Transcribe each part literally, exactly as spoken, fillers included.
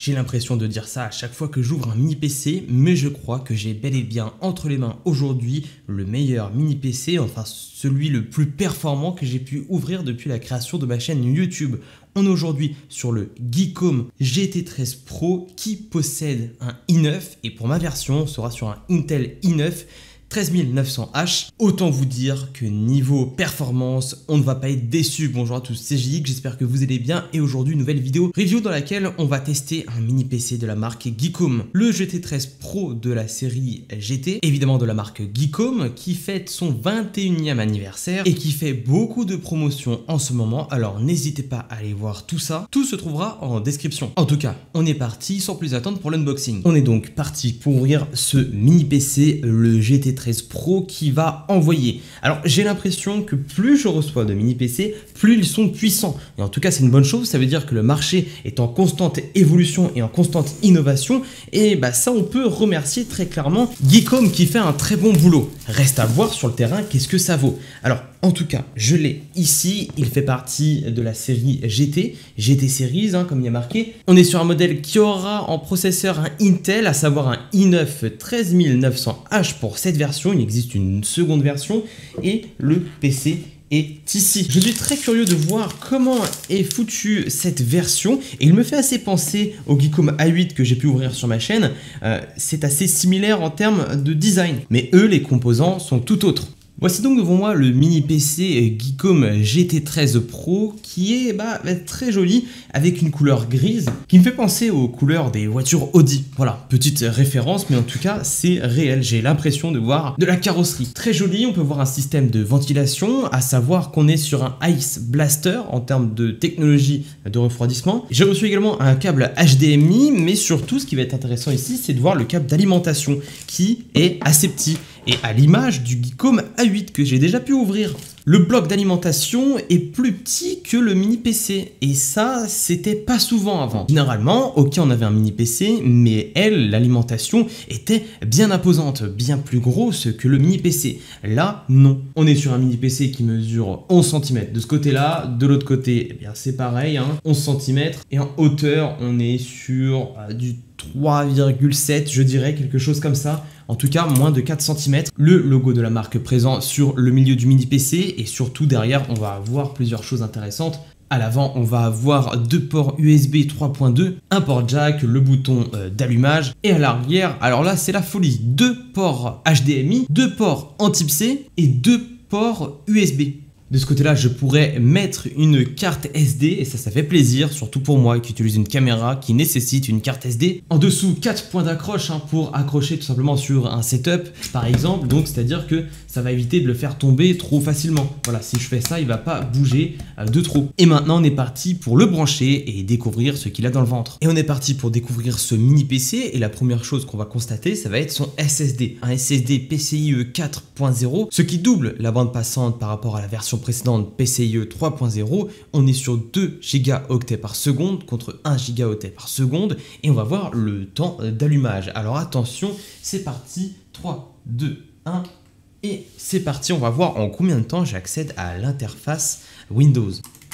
J'ai l'impression de dire ça à chaque fois que j'ouvre un mini P C, mais je crois que j'ai bel et bien entre les mains aujourd'hui le meilleur mini P C, enfin celui le plus performant que j'ai pu ouvrir depuis la création de ma chaîne YouTube. On est aujourd'hui sur le Geekom G T treize Pro qui possède un i neuf et pour ma version, on sera sur un Intel i neuf treize mille neuf cents H. Autant vous dire que niveau performance, on ne va pas être déçu. Bonjour à tous, c'est J X, j'espère que vous allez bien et aujourd'hui, nouvelle vidéo review dans laquelle on va tester un mini P C de la marque Geekom. Le G T treize Pro de la série G T, évidemment de la marque Geekom, qui fête son vingt et unième anniversaire et qui fait beaucoup de promotions en ce moment. Alors n'hésitez pas à aller voir tout ça, tout se trouvera en description. En tout cas, on est parti sans plus attendre pour l'unboxing. On est donc parti pour ouvrir ce mini P C, le G T treize Pro qui va envoyer. Alors j'ai l'impression que plus je reçois de mini P C, plus ils sont puissants. Et en tout cas c'est une bonne chose, ça veut dire que le marché est en constante évolution et en constante innovation. Et bah ça on peut remercier très clairement Geekom qui fait un très bon boulot. Reste à voir sur le terrain qu'est-ce que ça vaut. Alors en tout cas je l'ai ici, il fait partie de la série G T, G T Series hein, comme il y a marqué. On est sur un modèle qui aura en processeur un Intel, à savoir un i neuf treize mille neuf cents H pour cette version. Il existe une seconde version et le P C est ici. Je suis très curieux de voir comment est foutue cette version et il me fait assez penser au Geekom A huit que j'ai pu ouvrir sur ma chaîne. Euh, c'est assez similaire en termes de design, mais eux les composants sont tout autres. Voici donc devant moi le mini P C Geekom G T treize Pro qui est bah, très joli avec une couleur grise qui me fait penser aux couleurs des voitures Audi. Voilà, petite référence mais en tout cas c'est réel, j'ai l'impression de voir de la carrosserie. Très joli, on peut voir un système de ventilation, à savoir qu'on est sur un Ice Blaster en termes de technologie de refroidissement. J'ai reçu également un câble H D M I mais surtout ce qui va être intéressant ici c'est de voir le câble d'alimentation qui est assez petit. Et à l'image du Geekom A huit que j'ai déjà pu ouvrir. Le bloc d'alimentation est plus petit que le mini P C et ça c'était pas souvent avant. Généralement, ok on avait un mini P C mais elle, l'alimentation était bien imposante, bien plus grosse que le mini P C. Là non, on est sur un mini P C qui mesure onze centimètres de ce côté là, de l'autre côté eh bien c'est pareil, hein, onze centimètres et en hauteur on est sur euh, du trois virgule sept je dirais, quelque chose comme ça. En tout cas, moins de quatre centimètres. Le logo de la marque présent sur le milieu du mini P C et surtout derrière, on va avoir plusieurs choses intéressantes. À l'avant, on va avoir deux ports U S B trois point deux, un port jack, le bouton euh, d'allumage et à l'arrière, alors là, c'est la folie. Deux ports H D M I, deux ports en type C et deux ports U S B. De ce côté-là, je pourrais mettre une carte S D et ça, ça fait plaisir, surtout pour moi qui utilise une caméra qui nécessite une carte S D. En dessous, quatre points d'accroche hein, pour accrocher tout simplement sur un setup, par exemple. Donc, c'est-à-dire que ça va éviter de le faire tomber trop facilement. Voilà, si je fais ça, il ne va pas bouger euh, de trop. Et maintenant, on est parti pour le brancher et découvrir ce qu'il a dans le ventre. Et on est parti pour découvrir ce mini P C et la première chose qu'on va constater, ça va être son S S D. Un S S D P C I E quatre point zéro, ce qui double la bande passante par rapport à la version précédente P C I E trois point zéro. On est sur deux gigaoctets par seconde contre un gigaoctet par seconde et on va voir le temps d'allumage. Alors attention, c'est parti, trois, deux, un et c'est parti. On va voir en combien de temps j'accède à l'interface Windows.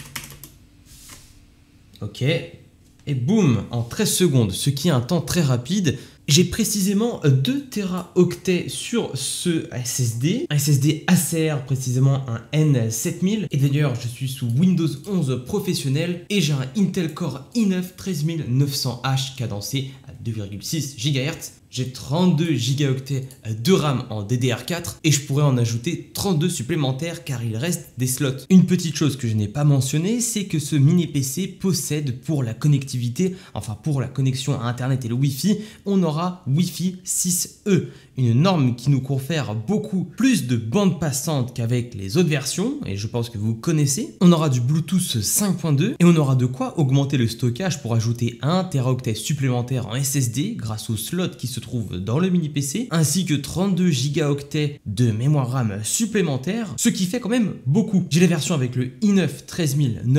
Ok, et boum, en treize secondes, ce qui est un temps très rapide. J'ai précisément deux téraoctets sur ce S S D, un S S D Acer, précisément un N sept mille. Et d'ailleurs, je suis sous Windows onze professionnel et j'ai un Intel Core i neuf treize mille neuf cents H cadencé à deux virgule six gigahertz. J'ai trente-deux gigaoctets de RAM en D D R quatre et je pourrais en ajouter trente-deux supplémentaires car il reste des slots. Une petite chose que je n'ai pas mentionnée, c'est que ce mini P C possède pour la connectivité, enfin pour la connexion à Internet et le Wi-Fi, on aura Wi-Fi six E, une norme qui nous confère beaucoup plus de bande passante qu'avec les autres versions et je pense que vous connaissez. On aura du Bluetooth cinq point deux et on aura de quoi augmenter le stockage pour ajouter un téraoctet supplémentaire en S S D grâce au slot qui se trouve dans le mini P C, ainsi que trente-deux gigaoctets de mémoire RAM supplémentaire, ce qui fait quand même beaucoup. J'ai la version avec le i neuf treize mille neuf cents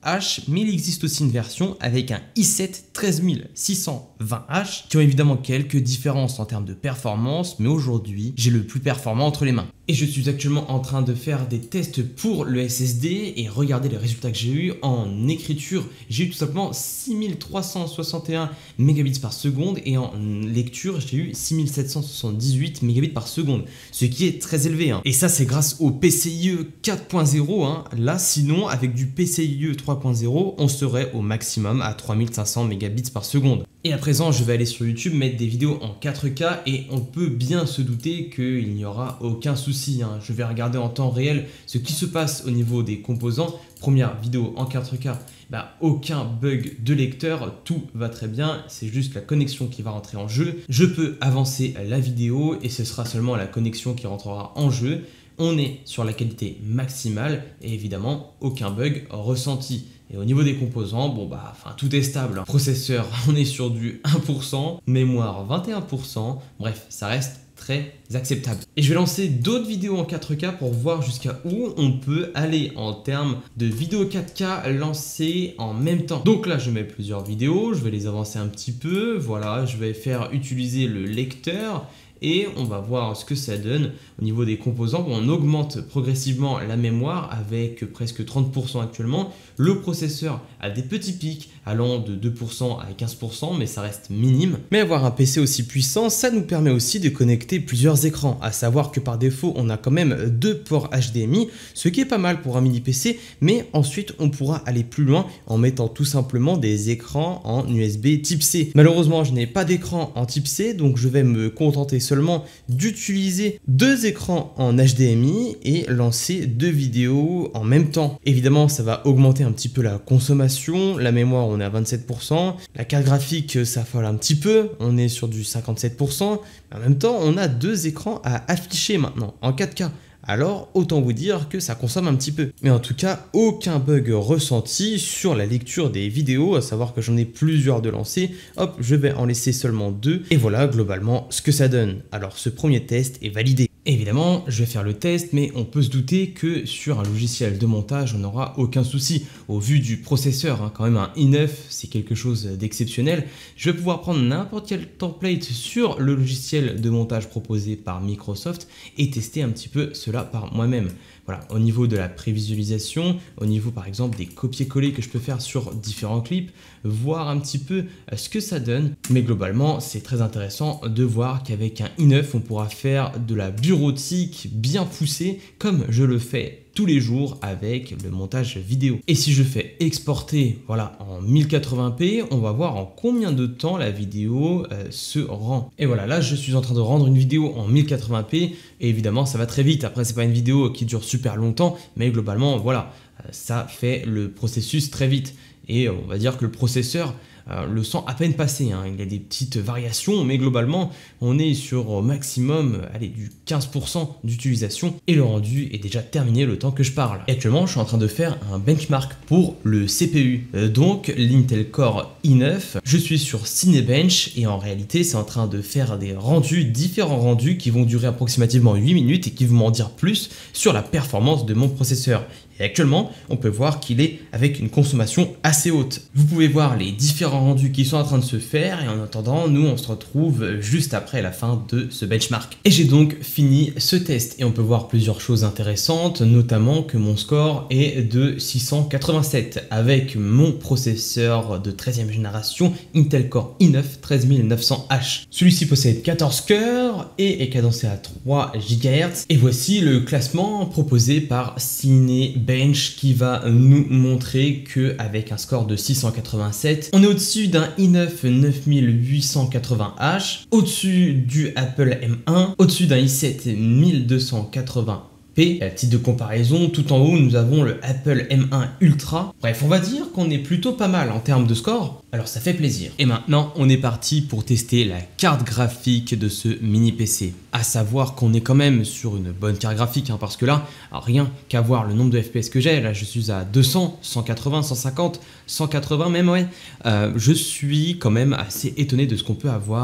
H, mais il existe aussi une version avec un i sept treize mille six cent vingt H qui ont évidemment quelques différences en termes de performance, mais aujourd'hui j'ai le plus performant entre les mains. Et je suis actuellement en train de faire des tests pour le S S D et regardez les résultats que j'ai eu en écriture. J'ai eu tout simplement six mille trois cent soixante et un mégabits par seconde et en lecture j'ai eu six mille sept cent soixante-dix-huit mégabits par seconde, ce qui est très élevé, hein. Et ça c'est grâce au P C I E quatre point zéro, hein. Là sinon avec du P C I E trois point zéro on serait au maximum à trois mille cinq cents mégabits par seconde. Et à présent je vais aller sur YouTube mettre des vidéos en quatre K et on peut bien se douter qu'il n'y aura aucun souci, hein. Je vais regarder en temps réel ce qui se passe au niveau des composants. Première vidéo en quatre K, bah, aucun bug de lecteur, tout va très bien, c'est juste la connexion qui va rentrer en jeu. Je peux avancer la vidéo et ce sera seulement la connexion qui rentrera en jeu. On est sur la qualité maximale et évidemment aucun bug ressenti. Et au niveau des composants, bon bah, enfin tout est stable, hein. Processeur, on est sur du un pour cent, mémoire vingt et un pour cent, bref, ça reste très acceptable. Et je vais lancer d'autres vidéos en quatre K pour voir jusqu'à où on peut aller en termes de vidéos quatre K lancées en même temps. Donc là, je mets plusieurs vidéos, je vais les avancer un petit peu, voilà, je vais faire utiliser le lecteur et on va voir ce que ça donne au niveau des composants. On augmente progressivement la mémoire avec presque trente pour cent actuellement. Le processeur a des petits pics allant de deux pour cent à quinze pour cent, mais ça reste minime. Mais avoir un P C aussi puissant, ça nous permet aussi de connecter plusieurs écrans. À savoir que par défaut, on a quand même deux ports H D M I, ce qui est pas mal pour un mini P C, mais ensuite on pourra aller plus loin en mettant tout simplement des écrans en U S B type C. Malheureusement, je n'ai pas d'écran en type C, donc je vais me contenter seulement d'utiliser deux écrans en H D M I et lancer deux vidéos en même temps. Évidemment, ça va augmenter un petit peu la consommation, la mémoire on est à vingt-sept pour cent, la carte graphique ça affole un petit peu, on est sur du cinquante-sept pour cent, mais en même temps on a deux écrans à afficher maintenant en quatre K. Alors autant vous dire que ça consomme un petit peu. Mais en tout cas, aucun bug ressenti sur la lecture des vidéos, à savoir que j'en ai plusieurs de lancés. Hop, je vais en laisser seulement deux. Et voilà globalement ce que ça donne. Alors ce premier test est validé. Évidemment, je vais faire le test, mais on peut se douter que sur un logiciel de montage, on n'aura aucun souci. Au vu du processeur, hein, quand même un i neuf, c'est quelque chose d'exceptionnel. Je vais pouvoir prendre n'importe quel template sur le logiciel de montage proposé par Microsoft et tester un petit peu cela par moi-même. Voilà, au niveau de la prévisualisation, au niveau par exemple des copier-coller que je peux faire sur différents clips, voir un petit peu ce que ça donne. Mais globalement, c'est très intéressant de voir qu'avec un i neuf, on pourra faire de la bureautique bien poussée comme je le fais tous les jours avec le montage vidéo. Et si je fais exporter voilà, en mille quatre-vingts p, on va voir en combien de temps la vidéo euh, se rend. Et voilà, là je suis en train de rendre une vidéo en mille quatre-vingts p et évidemment ça va très vite. Après c'est pas une vidéo qui dure super longtemps, mais globalement voilà, euh, ça fait le processus très vite. Et on va dire que le processeur euh, le sent à peine passer, hein. Il y a des petites variations, mais globalement, on est sur au maximum allez, du quinze pour cent d'utilisation et le rendu est déjà terminé le temps que je parle. Et actuellement, je suis en train de faire un benchmark pour le C P U, euh, donc l'Intel Core i neuf. Je suis sur Cinebench et en réalité, c'est en train de faire des rendus, différents rendus qui vont durer approximativement huit minutes et qui vont m'en dire plus sur la performance de mon processeur. Et actuellement, on peut voir qu'il est avec une consommation assez haute. Vous pouvez voir les différents rendus qui sont en train de se faire et en attendant, nous on se retrouve juste après la fin de ce benchmark. Et j'ai donc fini ce test et on peut voir plusieurs choses intéressantes, notamment que mon score est de six cent quatre-vingt-sept avec mon processeur de treizième génération Intel Core i neuf treize mille neuf cents H. Celui-ci possède quatorze cœurs et est cadencé à trois gigahertz. Et voici le classement proposé par Cinebench qui va nous montrer que avec un score de six cent quatre-vingt-sept, on est au-dessus d'un i neuf neuf mille huit cent quatre-vingts H, au-dessus du Apple M un, au-dessus d'un i sept mille deux cent quatre-vingts P. À titre de comparaison, tout en haut, nous avons le Apple M un Ultra. Bref, on va dire qu'on est plutôt pas mal en termes de score. Alors ça fait plaisir. Et maintenant, on est parti pour tester la carte graphique de ce mini P C. À savoir qu'on est quand même sur une bonne carte graphique, hein, parce que là, rien qu'à voir le nombre de F P S que j'ai, là je suis à deux cents, cent quatre-vingts, cent cinquante, cent quatre-vingts même, ouais. Euh, je suis quand même assez étonné de ce qu'on peut avoir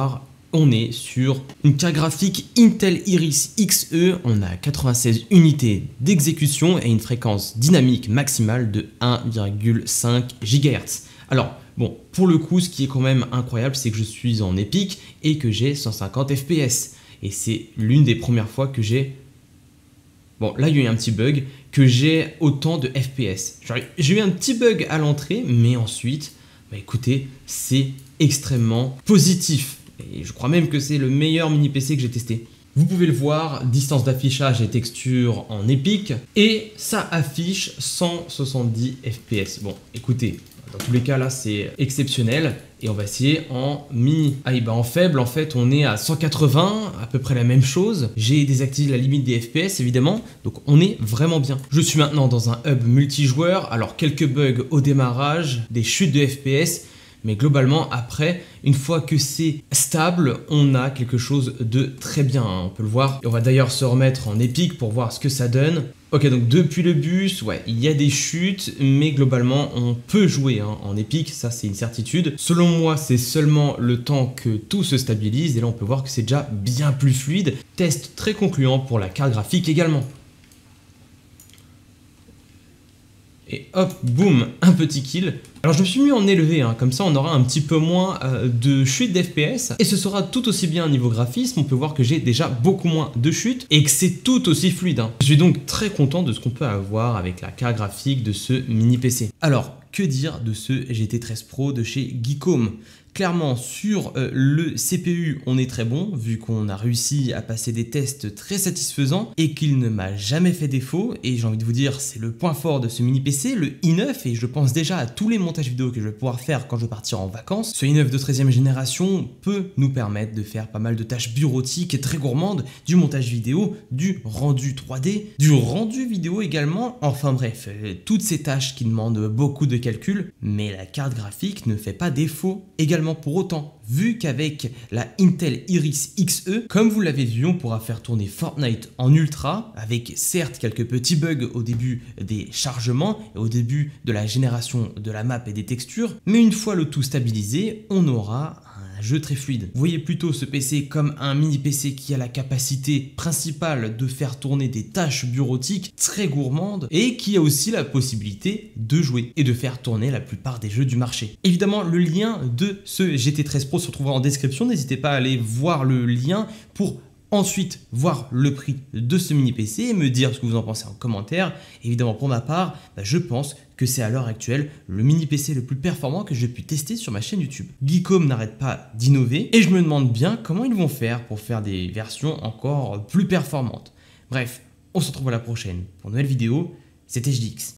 On est sur une carte graphique Intel Iris Xe, on a quatre-vingt-seize unités d'exécution et une fréquence dynamique maximale de un virgule cinq gigahertz. Alors, bon, pour le coup, ce qui est quand même incroyable, c'est que je suis en Epic et que j'ai cent cinquante F P S. Et c'est l'une des premières fois que j'ai... Bon, là, il y a eu un petit bug, que j'ai autant de F P S. J'ai eu un petit bug à l'entrée, mais ensuite, bah écoutez, c'est extrêmement positif. Et je crois même que c'est le meilleur mini P C que j'ai testé. Vous pouvez le voir, distance d'affichage et texture en Epic. Et ça affiche cent soixante-dix F P S. Bon, écoutez, dans tous les cas, là, c'est exceptionnel. Et on va essayer en mini. Ah, et ben en faible, en fait, on est à cent quatre-vingts, à peu près la même chose. J'ai désactivé la limite des F P S, évidemment. Donc, on est vraiment bien. Je suis maintenant dans un hub multijoueur. Alors, quelques bugs au démarrage, des chutes de F P S. Mais globalement, après, une fois que c'est stable, on a quelque chose de très bien, hein, on peut le voir. Et on va d'ailleurs se remettre en Epic pour voir ce que ça donne. Ok, donc depuis le bus, ouais, il y a des chutes, mais globalement, on peut jouer hein, en Epic, ça c'est une certitude. Selon moi, c'est seulement le temps que tout se stabilise, et là on peut voir que c'est déjà bien plus fluide. Test très concluant pour la carte graphique également. Et hop, boum, un petit kill. Alors je me suis mis en élevé, hein, comme ça on aura un petit peu moins euh, de chute d'F P S. Et ce sera tout aussi bien niveau graphisme, on peut voir que j'ai déjà beaucoup moins de chutes et que c'est tout aussi fluide. Hein. Je suis donc très content de ce qu'on peut avoir avec la carte graphique de ce mini P C. Alors, que dire de ce G T treize Pro de chez Geekom? Clairement, sur euh, le C P U, on est très bon, vu qu'on a réussi à passer des tests très satisfaisants et qu'il ne m'a jamais fait défaut. Et j'ai envie de vous dire, c'est le point fort de ce mini P C, le i neuf, et je pense déjà à tous les montages vidéo que je vais pouvoir faire quand je vais partir en vacances. Ce i neuf de treizième génération peut nous permettre de faire pas mal de tâches bureautiques et très gourmandes, du montage vidéo, du rendu trois D, du rendu vidéo également, enfin bref, euh, toutes ces tâches qui demandent beaucoup de calcul, mais la carte graphique ne fait pas défaut également. Pour autant, vu qu'avec la Intel Iris Xe, comme vous l'avez vu, on pourra faire tourner Fortnite en ultra, avec certes quelques petits bugs au début des chargements et au début de la génération de la map et des textures, mais une fois le tout stabilisé, on aura un jeu très fluide. Vous voyez plutôt ce P C comme un mini P C qui a la capacité principale de faire tourner des tâches bureautiques très gourmandes et qui a aussi la possibilité de jouer et de faire tourner la plupart des jeux du marché. Évidemment, le lien de ce G T treize Pro se retrouvera en description, n'hésitez pas à aller voir le lien pour ensuite voir le prix de ce mini P C et me dire ce que vous en pensez en commentaire. Évidemment, pour ma part, bah, je pense que c'est à l'heure actuelle le mini P C le plus performant que j'ai pu tester sur ma chaîne YouTube. Geekom n'arrête pas d'innover et je me demande bien comment ils vont faire pour faire des versions encore plus performantes. Bref, on se retrouve à la prochaine pour une nouvelle vidéo. C'était J D X.